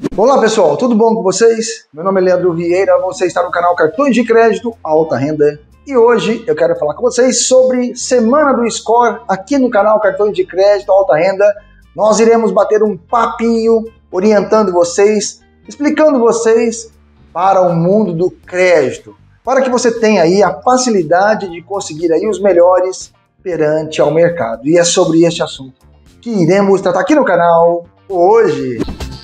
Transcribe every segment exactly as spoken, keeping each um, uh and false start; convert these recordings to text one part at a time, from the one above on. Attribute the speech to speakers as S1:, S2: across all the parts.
S1: Olá pessoal, tudo bom com vocês? Meu nome é Leandro Vieira, você está no canal Cartões de Crédito Alta Renda e hoje eu quero falar com vocês sobre Semana do Score aqui no canal Cartões de Crédito Alta Renda. Nós iremos bater um papinho orientando vocês, explicando vocês para o mundo do crédito, para que você tenha aí a facilidade de conseguir aí os melhores perante ao mercado. E é sobre este assunto que iremos tratar aqui no canal hoje.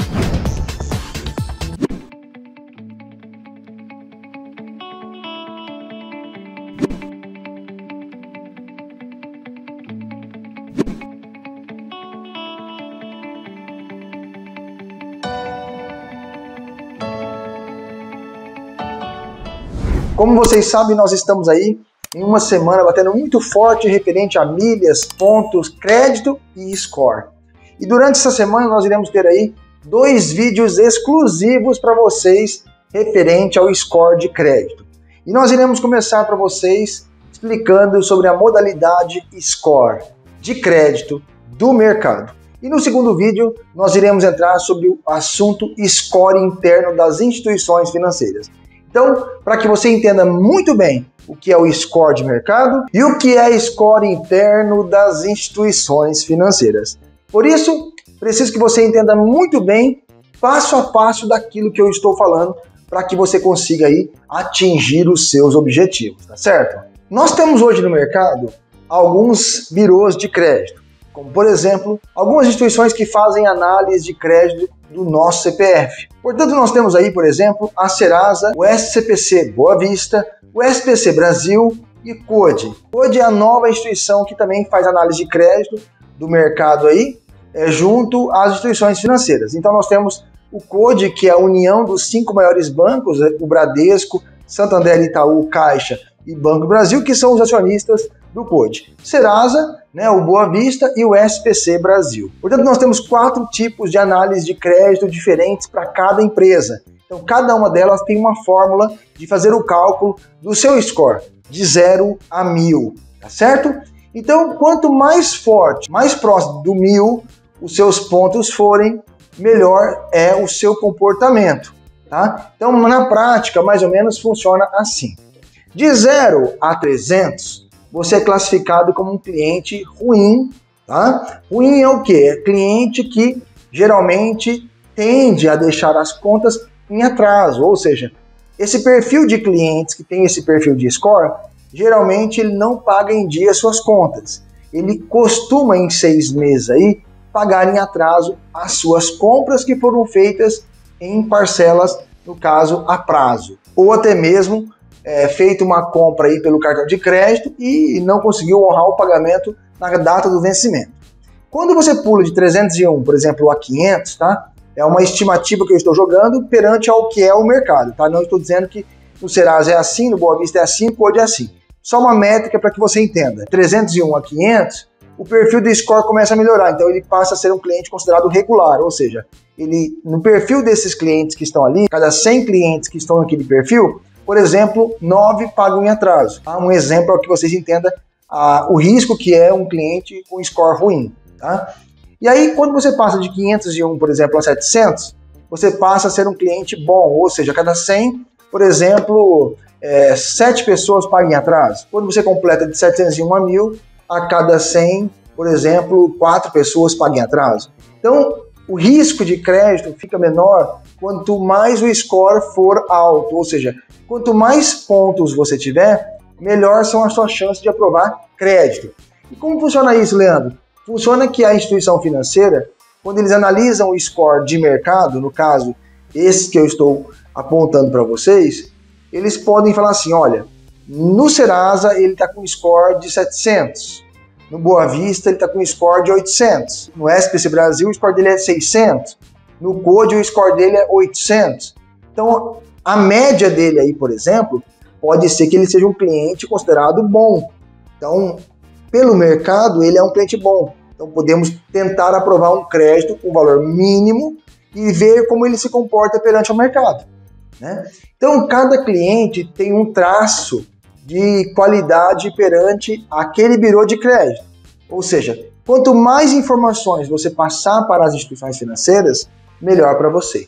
S1: Como vocês sabem, nós estamos aí em uma semana batendo muito forte referente a milhas, pontos, crédito e score. E durante essa semana nós iremos ter aí dois vídeos exclusivos para vocês referente ao score de crédito. E nós iremos começar para vocês explicando sobre a modalidade score de crédito do mercado. E no segundo vídeo nós iremos entrar sobre o assunto score interno das instituições financeiras. Então, para que você entenda muito bem o que é o score de mercado e o que é score interno das instituições financeiras. Por isso, preciso que você entenda muito bem, passo a passo daquilo que eu estou falando, para que você consiga aí atingir os seus objetivos, tá certo? Nós temos hoje no mercado alguns birôs de crédito, como por exemplo, algumas instituições que fazem análise de crédito do nosso C P F. Portanto, nós temos aí, por exemplo, a Serasa, o S C P C Boa Vista, o S P C Brasil e o CODE. O CODE é a nova instituição que também faz análise de crédito do mercado aí, é, junto às instituições financeiras. Então nós temos o CODE, que é a união dos cinco maiores bancos, o Bradesco, Santander, Itaú, Caixa e Banco do Brasil, que são os acionistas do CODE. Serasa, né, o Boa Vista e o S P C Brasil. Portanto, nós temos quatro tipos de análise de crédito diferentes para cada empresa. Então, cada uma delas tem uma fórmula de fazer o cálculo do seu score, de zero a mil, tá certo? Então, quanto mais forte, mais próximo do mil os seus pontos forem, melhor é o seu comportamento, tá? Então, na prática, mais ou menos funciona assim. De zero a trezentos, você é classificado como um cliente ruim, tá? Ruim é o quê? É cliente que geralmente tende a deixar as contas em atraso, ou seja, esse perfil de clientes que tem esse perfil de score, geralmente ele não paga em dia suas contas. Ele costuma em seis meses aí pagar em atraso as suas compras que foram feitas em parcelas, no caso a prazo, ou até mesmo É, feito uma compra aí pelo cartão de crédito e não conseguiu honrar o pagamento na data do vencimento. Quando você pula de trezentos e um, por exemplo, a quinhentos, tá? É uma estimativa que eu estou jogando perante ao que é o mercado, tá? Não estou dizendo que no Serasa é assim, no Boa Vista é assim, no CODE é assim. Só uma métrica para que você entenda. trezentos e um a quinhentos, o perfil do score começa a melhorar, então ele passa a ser um cliente considerado regular, ou seja, ele, no perfil desses clientes que estão ali, cada cem clientes que estão naquele perfil, por exemplo, nove pagam em atraso. Tá? Um exemplo para que vocês entendam ah, o risco que é um cliente com score ruim. Tá? E aí, quando você passa de quinhentos e um, por exemplo, a setecentos, você passa a ser um cliente bom, ou seja, a cada cem, por exemplo, é, sete pessoas pagam em atraso. Quando você completa de setecentos e um a mil, a cada cem, por exemplo, quatro pessoas pagam em atraso. Então, o risco de crédito fica menor quanto mais o score for alto, ou seja, quanto mais pontos você tiver, melhor são as suas chances de aprovar crédito. E como funciona isso, Leandro? Funciona que a instituição financeira, quando eles analisam o score de mercado, no caso, esse que eu estou apontando para vocês, eles podem falar assim, olha, no Serasa ele está com score de setecentos, no Boa Vista ele está com score de oitocentos, no S P C Brasil o score dele é seiscentos, no CODE o score dele é oitocentos. Então, a média dele aí, por exemplo, pode ser que ele seja um cliente considerado bom. Então, pelo mercado, ele é um cliente bom. Então, podemos tentar aprovar um crédito com valor mínimo e ver como ele se comporta perante o mercado, né? Então, cada cliente tem um traço de qualidade perante aquele birô de crédito. Ou seja, quanto mais informações você passar para as instituições financeiras, melhor para você.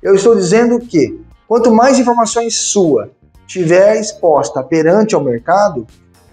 S1: Eu estou dizendo que quanto mais informações sua tiver exposta perante ao mercado,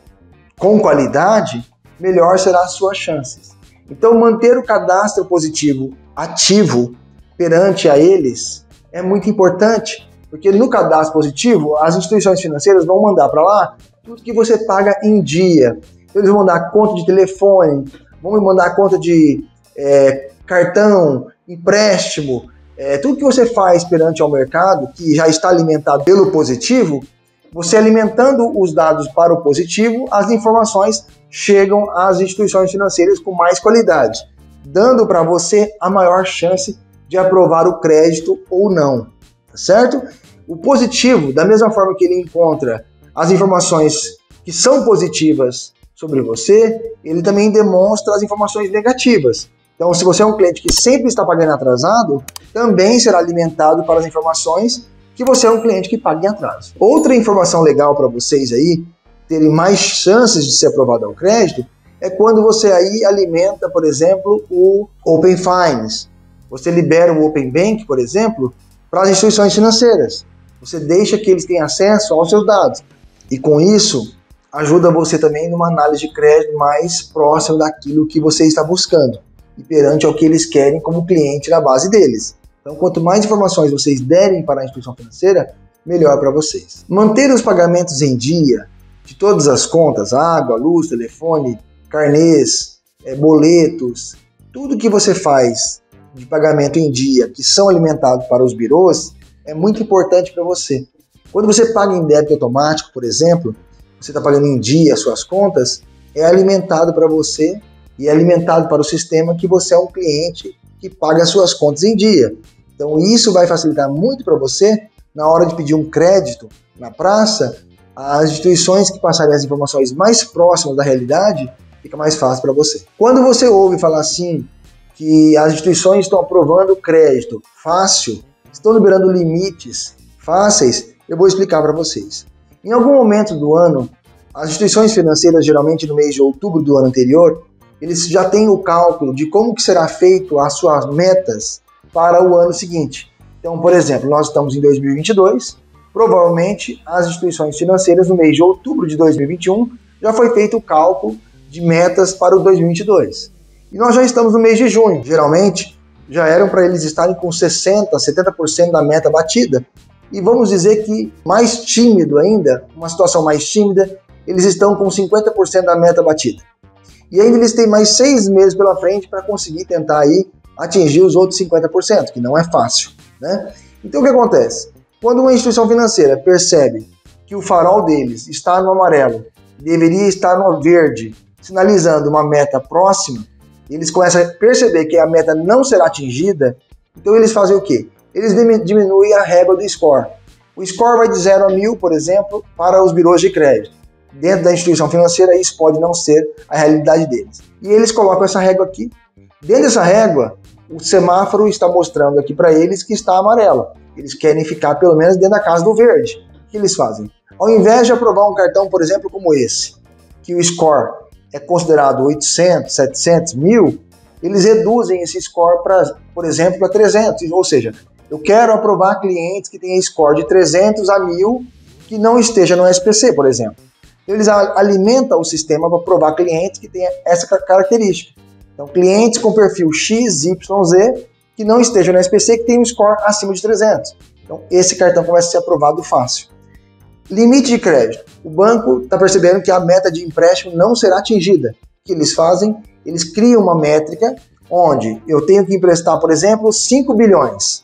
S1: com qualidade, melhor será as suas chances. Então, manter o cadastro positivo ativo perante a eles é muito importante, porque no cadastro positivo, as instituições financeiras vão mandar para lá tudo que você paga em dia. Eles vão mandar conta de telefone, vão mandar conta de é, cartão, empréstimo, é, tudo que você faz perante ao mercado, que já está alimentado pelo positivo, você alimentando os dados para o positivo, as informações chegam às instituições financeiras com mais qualidade, dando para você a maior chance de aprovar o crédito ou não, tá certo? O positivo, da mesma forma que ele encontra as informações que são positivas sobre você, ele também demonstra as informações negativas. Então, se você é um cliente que sempre está pagando atrasado, também será alimentado para as informações que você é um cliente que paga em atraso. Outra informação legal para vocês aí, terem mais chances de ser aprovado ao crédito, é quando você aí alimenta, por exemplo, o Open Finance. Você libera o Open Bank, por exemplo, para as instituições financeiras. Você deixa que eles tenham acesso aos seus dados. E com isso, ajuda você também numa análise de crédito mais próxima daquilo que você está buscando e perante ao que eles querem como cliente na base deles. Então, quanto mais informações vocês derem para a instituição financeira, melhor para vocês. Manter os pagamentos em dia de todas as contas, água, luz, telefone, carnês, é, boletos, tudo que você faz de pagamento em dia, que são alimentados para os birôs, é muito importante para você. Quando você paga em débito automático, por exemplo, você está pagando em dia as suas contas, é alimentado para você e é alimentado para o sistema que você é um cliente que paga as suas contas em dia. Então isso vai facilitar muito para você na hora de pedir um crédito na praça. As instituições que passarem as informações mais próximas da realidade, fica mais fácil para você. Quando você ouve falar assim, que as instituições estão aprovando crédito fácil, estão liberando limites fáceis, eu vou explicar para vocês. Em algum momento do ano, as instituições financeiras, geralmente no mês de outubro do ano anterior, eles já têm o cálculo de como que será feito as suas metas para o ano seguinte. Então, por exemplo, nós estamos em dois mil e vinte e dois, provavelmente as instituições financeiras no mês de outubro de dois mil e vinte e um já foi feito o cálculo de metas para o dois mil e vinte e dois. E nós já estamos no mês de junho. Geralmente, já eram para eles estarem com sessenta por cento, setenta por cento da meta batida. E vamos dizer que mais tímido ainda, uma situação mais tímida, eles estão com cinquenta por cento da meta batida. E ainda eles têm mais seis meses pela frente para conseguir tentar aí atingir os outros cinquenta por cento, que não é fácil, né? Então o que acontece? Quando uma instituição financeira percebe que o farol deles está no amarelo, deveria estar no verde, sinalizando uma meta próxima, eles começam a perceber que a meta não será atingida, então eles fazem o quê? Eles diminuem a régua do score. O score vai de zero a mil, por exemplo, para os birôs de crédito. Dentro da instituição financeira, isso pode não ser a realidade deles. E eles colocam essa régua aqui. Dentro dessa régua, o semáforo está mostrando aqui para eles que está amarelo. Eles querem ficar pelo menos dentro da casa do verde. O que eles fazem? Ao invés de aprovar um cartão, por exemplo, como esse, que o score é considerado oitocentos, setecentos, mil, eles reduzem esse score, pra, por exemplo, para trezentos. Ou seja, eu quero aprovar clientes que tenham score de trezentos a mil que não esteja no S P C, por exemplo. Eles alimentam o sistema para aprovar clientes que tenham essa característica. Então, clientes com perfil X, Y, Z que não estejam no S P C, que tenham um score acima de trezentos. Então, esse cartão começa a ser aprovado fácil. Limite de crédito. O banco está percebendo que a meta de empréstimo não será atingida. O que eles fazem? Eles criam uma métrica onde eu tenho que emprestar, por exemplo, cinco bilhões.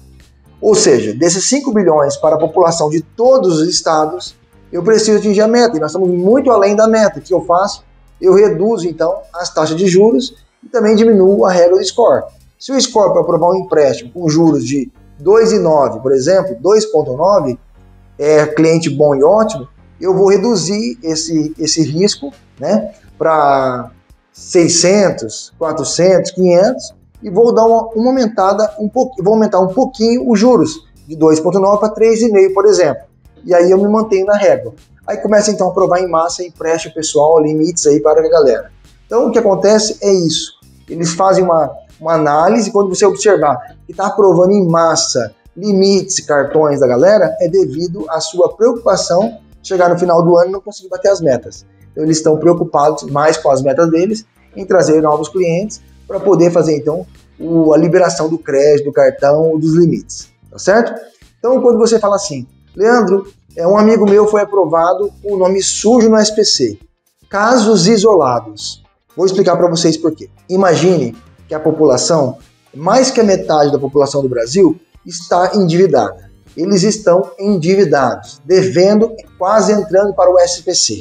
S1: Ou seja, desses cinco bilhões para a população de todos os estados, eu preciso atingir a meta. E nós estamos muito além da meta. O que eu faço? Eu reduzo, então, as taxas de juros e também diminuo a regra do score. Se o score para aprovar um empréstimo com juros de dois vírgula nove, por exemplo, dois vírgula nove, é cliente bom e ótimo, eu vou reduzir esse, esse risco, né, para seiscentos, quatrocentos, quinhentos e vou dar uma, uma aumentada, um pouco, vou aumentar um pouquinho os juros, de dois vírgula nove para três vírgula cinco, por exemplo. E aí eu me mantenho na régua. Aí começa então a aprovar em massa empréstimo pessoal, limites aí para a galera. Então o que acontece é isso. Eles fazem uma, uma análise, quando você observar que está aprovando em massa limites e cartões da galera é devido à sua preocupação de chegar no final do ano e não conseguir bater as metas. Então eles estão preocupados mais com as metas deles em trazer novos clientes para poder fazer então o, a liberação do crédito, do cartão, dos limites, tá certo? Então quando você fala assim, Leandro, é, um amigo meu foi aprovado com o nome sujo no S P C, casos isolados. Vou explicar para vocês por quê. Imagine que a população, mais que a metade da população do Brasil, está endividada. Eles estão endividados, devendo, quase entrando para o S P C.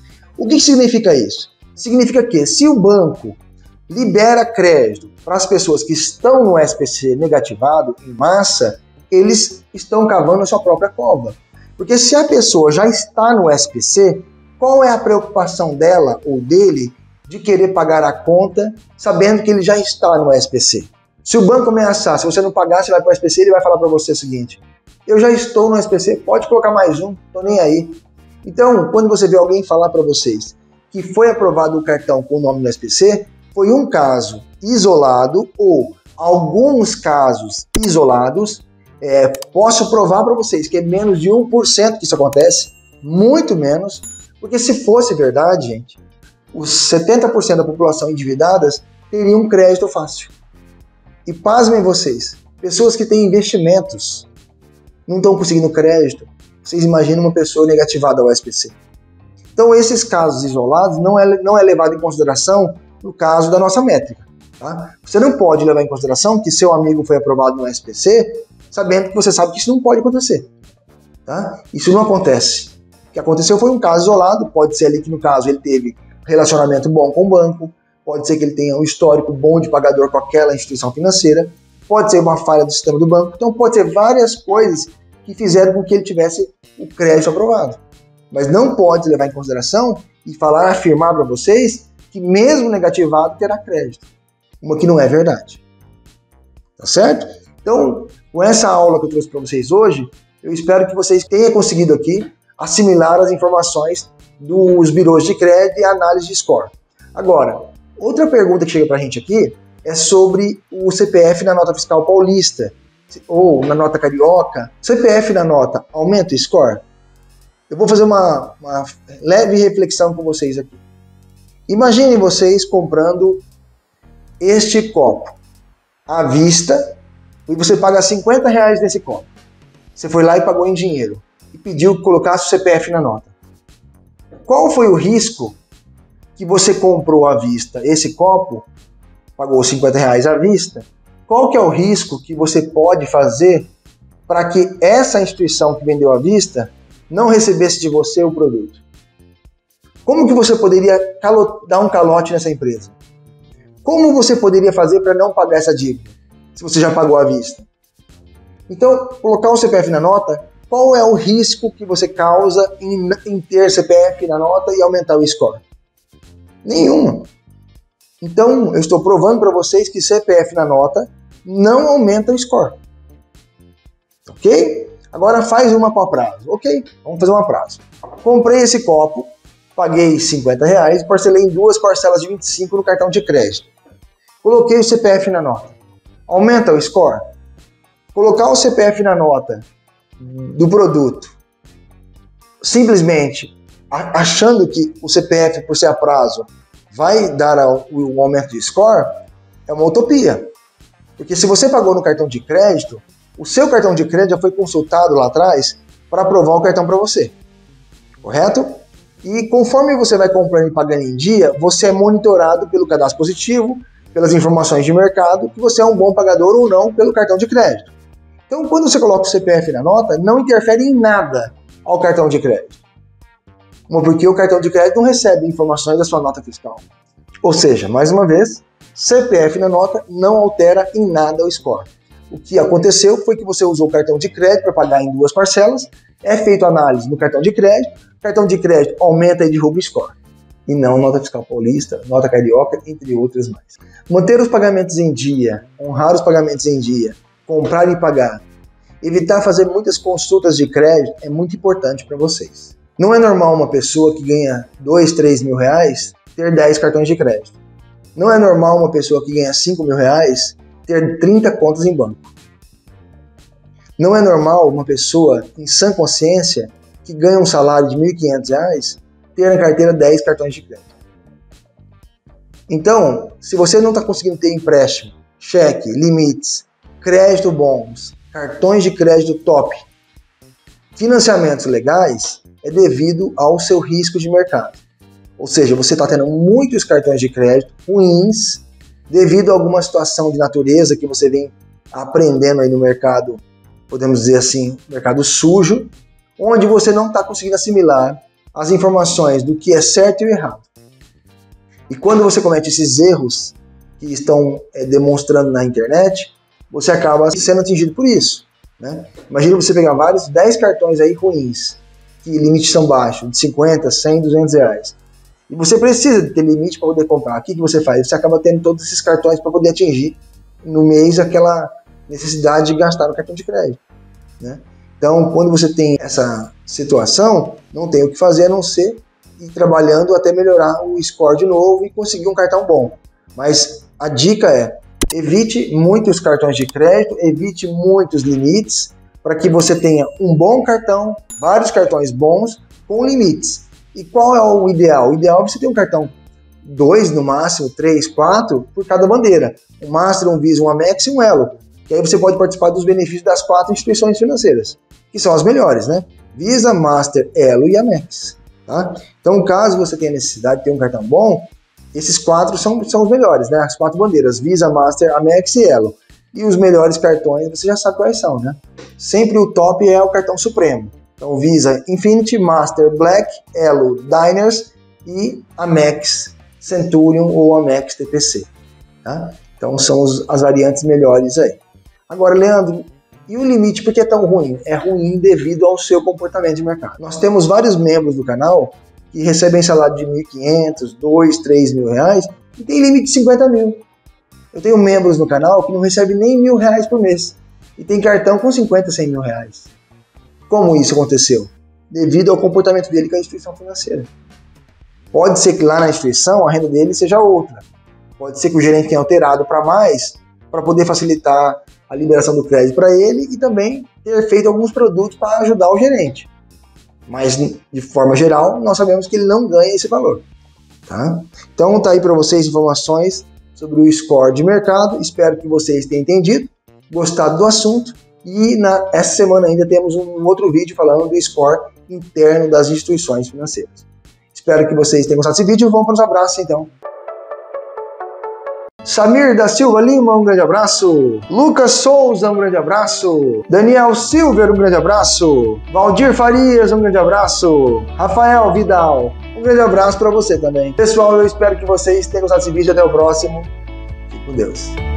S1: O que significa isso? Significa que se o banco libera crédito para as pessoas que estão no S P C negativado, em massa, eles estão cavando a sua própria cova. Porque se a pessoa já está no S P C, qual é a preocupação dela ou dele de querer pagar a conta sabendo que ele já está no S P C? Se o banco ameaçar, se você não pagar, você vai para o S P C, ele vai falar para você o seguinte, eu já estou no S P C, pode colocar mais um, tô nem aí. Então, quando você vê alguém falar para vocês que foi aprovado o cartão com o nome no S P C, foi um caso isolado ou alguns casos isolados. É, posso provar para vocês que é menos de um por cento que isso acontece, muito menos, porque se fosse verdade, gente, os setenta por cento da população endividadas teriam crédito fácil. E pasmem vocês, pessoas que têm investimentos não estão conseguindo crédito, vocês imaginam uma pessoa negativada ao S P C. Então esses casos isolados não é, não é levado em consideração no caso da nossa métrica. Tá? Você não pode levar em consideração que seu amigo foi aprovado no S P C sabendo que você sabe que isso não pode acontecer. Tá? Isso não acontece. O que aconteceu foi um caso isolado, pode ser ali que no caso ele teve relacionamento bom com o banco, pode ser que ele tenha um histórico bom de pagador com aquela instituição financeira, pode ser uma falha do sistema do banco, então pode ser várias coisas que fizeram com que ele tivesse o crédito aprovado. Mas não pode levar em consideração e falar, afirmar para vocês que mesmo negativado terá crédito, uma que não é verdade. Tá certo? Então, com essa aula que eu trouxe para vocês hoje, eu espero que vocês tenham conseguido aqui assimilar as informações dos birôs de crédito e a análise de score. Agora, outra pergunta que chega para a gente aqui é sobre o C P F na nota fiscal paulista ou na nota carioca. C P F na nota aumenta o score? Eu vou fazer uma, uma leve reflexão com vocês aqui. Imaginem vocês comprando este copo à vista e você paga cinquenta reais nesse copo. Você foi lá e pagou em dinheiro e pediu que colocasse o C P F na nota. Qual foi o risco que você comprou à vista esse copo, pagou cinquenta reais à vista? Qual que é o risco que você pode fazer para que essa instituição que vendeu à vista não recebesse de você o produto? Como que você poderia dar um calote nessa empresa? Como você poderia fazer para não pagar essa dívida, se você já pagou à vista? Então, colocar o C P F na nota, qual é o risco que você causa em, em ter C P F na nota e aumentar o score? Nenhuma. Então, eu estou provando para vocês que C P F na nota não aumenta o score. Ok? Agora faz uma com a prazo. Ok, vamos fazer uma prazo. Comprei esse copo, paguei cinquenta reais e parcelei em duas parcelas de vinte e cinco no cartão de crédito. Coloquei o C P F na nota. Aumenta o score? Colocar o C P F na nota do produto, simplesmente achando que o C P F, por ser a prazo, vai dar o aumento de score, é uma utopia. Porque se você pagou no cartão de crédito, o seu cartão de crédito já foi consultado lá atrás para aprovar o cartão para você. Correto? E conforme você vai comprando e pagando em dia, você é monitorado pelo cadastro positivo, pelas informações de mercado, que você é um bom pagador ou não pelo cartão de crédito. Então, quando você coloca o C P F na nota, não interfere em nada ao cartão de crédito. Uma, porque o cartão de crédito não recebe informações da sua nota fiscal. Ou seja, mais uma vez, C P F na nota não altera em nada o score. O que aconteceu foi que você usou o cartão de crédito para pagar em duas parcelas, é feita análise no cartão de crédito, o cartão de crédito aumenta e derruba o score. E não nota fiscal paulista, nota carioca, entre outras mais. Manter os pagamentos em dia, honrar os pagamentos em dia, comprar e pagar, evitar fazer muitas consultas de crédito é muito importante para vocês. Não é normal uma pessoa que ganha dois, três mil reais ter dez cartões de crédito. Não é normal uma pessoa que ganha cinco mil reais ter trinta contas em banco. Não é normal uma pessoa em sã consciência que ganha um salário de mil e quinhentos reais ter na carteira dez cartões de crédito. Então, se você não está conseguindo ter empréstimo, cheque, limites, crédito bons, cartões de crédito top, financiamentos legais, é devido ao seu risco de mercado. Ou seja, você está tendo muitos cartões de crédito ruins devido a alguma situação de natureza que você vem aprendendo aí no mercado, podemos dizer assim, mercado sujo, onde você não está conseguindo assimilar as informações do que é certo e errado. E quando você comete esses erros que estão é, demonstrando na internet, você acaba sendo atingido por isso, né? Imagina você pegar vários, dez cartões aí ruins, que limites são baixos, de cinquenta, cem, duzentos reais. E você precisa ter limite para poder comprar. O que, que você faz? Você acaba tendo todos esses cartões para poder atingir no mês aquela necessidade de gastar no cartão de crédito, né? Então, quando você tem essa situação, não tem o que fazer a não ser ir trabalhando até melhorar o score de novo e conseguir um cartão bom. Mas a dica é, evite muitos cartões de crédito, evite muitos limites, para que você tenha um bom cartão, vários cartões bons com limites. E qual é o ideal? O ideal é você ter um cartão dois, no máximo, três, quatro, por cada bandeira. Um Master, um Visa, um Amex e um Elo. Que aí você pode participar dos benefícios das quatro instituições financeiras, que são as melhores, né? Visa, Master, Elo e Amex. Tá? Então, caso você tenha necessidade de ter um cartão bom, esses quatro são, são os melhores, né? As quatro bandeiras, Visa, Master, Amex e Elo. E os melhores cartões, você já sabe quais são, né? Sempre o top é o cartão supremo. Então, Visa Infinity, Master Black, Elo Diners e Amex Centurion ou Amex T P C. Tá? Então, são os, as variantes melhores aí. Agora, Leandro, e o limite por que é tão ruim? É ruim devido ao seu comportamento de mercado. Nós temos vários membros do canal que recebem salário de mil e quinhentos, dois, três mil reais e tem limite de cinquenta mil. Eu tenho membros no canal que não recebem nem mil reais por mês e tem cartão com cinquenta, cem mil reais. Como isso aconteceu? Devido ao comportamento dele com a instituição financeira. Pode ser que lá na instituição a renda dele seja outra. Pode ser que o gerente tenha alterado para mais, para poder facilitar a liberação do crédito para ele e também ter feito alguns produtos para ajudar o gerente. Mas, de forma geral, nós sabemos que ele não ganha esse valor. Tá? Então, tá aí para vocês informações sobre o score de mercado. Espero que vocês tenham entendido, gostado do assunto. E na, essa semana ainda temos um outro vídeo falando do score interno das instituições financeiras. Espero que vocês tenham gostado desse vídeo. Vamos para os abraços, então. Samir da Silva Lima, um grande abraço. Lucas Souza, um grande abraço. Daniel Silver, um grande abraço. Valdir Farias, um grande abraço. Rafael Vidal, um grande abraço para você também. Pessoal, eu espero que vocês tenham gostado desse vídeo. Até o próximo. Fique com Deus.